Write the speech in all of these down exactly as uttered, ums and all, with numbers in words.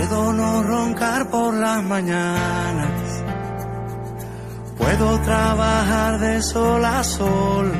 Puedo no roncar por las mañanas, puedo trabajar de sol a sol,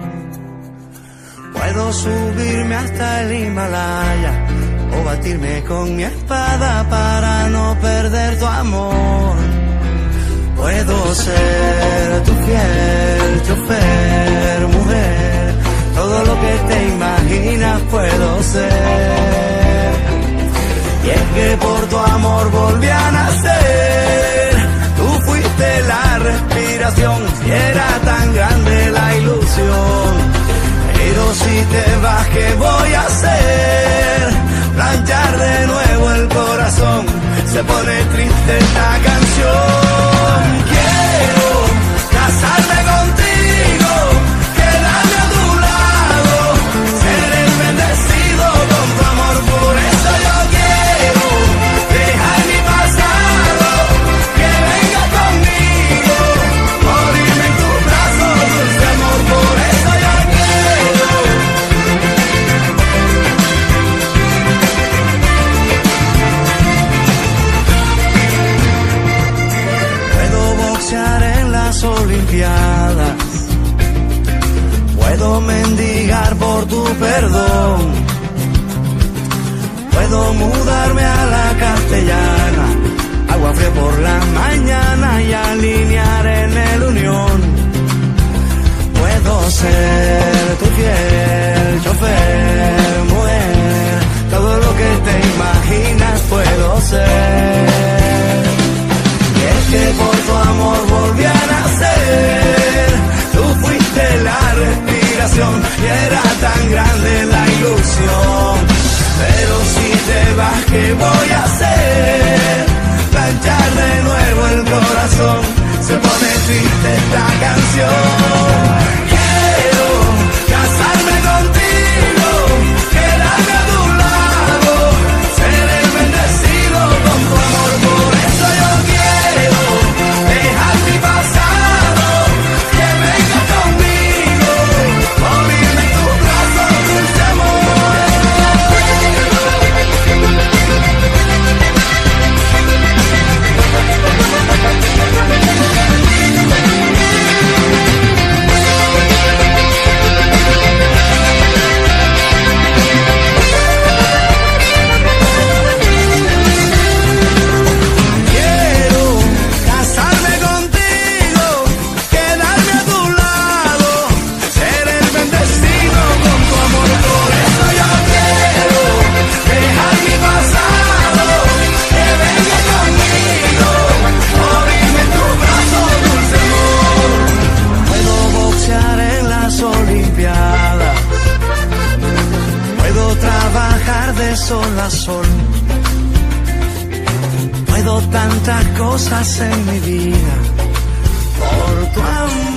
puedo subirme hasta el Himalaya o batirme con mi espada para no perder tu amor. Puedo ser tu fiel chofer, mujer, todo lo que te imaginas puedo ser. Y es que por tu amor volví a nacer, tú fuiste la respiración y era tan grande la ilusión. Pero si te vas, ¿qué voy a hacer? Planchar de nuevo el corazón, se pone triste esta canción. Quiero casarme contigo, quedarme a tu lado, ser el bendecido con tu amor, por eso yo quiero dejar mi pasado, que venga conmigo, morirme en tus brazos, dulce amor, por eso yo quiero. En las Olimpiadas, puedo mendigar por tu perdón, puedo mudarme a la Castellana, agua fría por la mañana y alinear en el Unión. Puedo ser tu fiel chofer, mujer, todo lo que te imaginas puedo ser. Que por tu amor volví a nacer, tú fuiste la respiración y era tan grande la ilusión. Pero si te vas, ¿qué voy a hacer? Planchar de nuevo el corazón, se pone triste esta canción. Quiero casarme contigo, quedarme a tu lado, ser el bendecido con tu amor, por eso yo quiero dejar mi pasado, que venga conmigo, morirme en tus brazos, dulce amor. Sol a sol, puedo tantas cosas en mi vida por tu amor.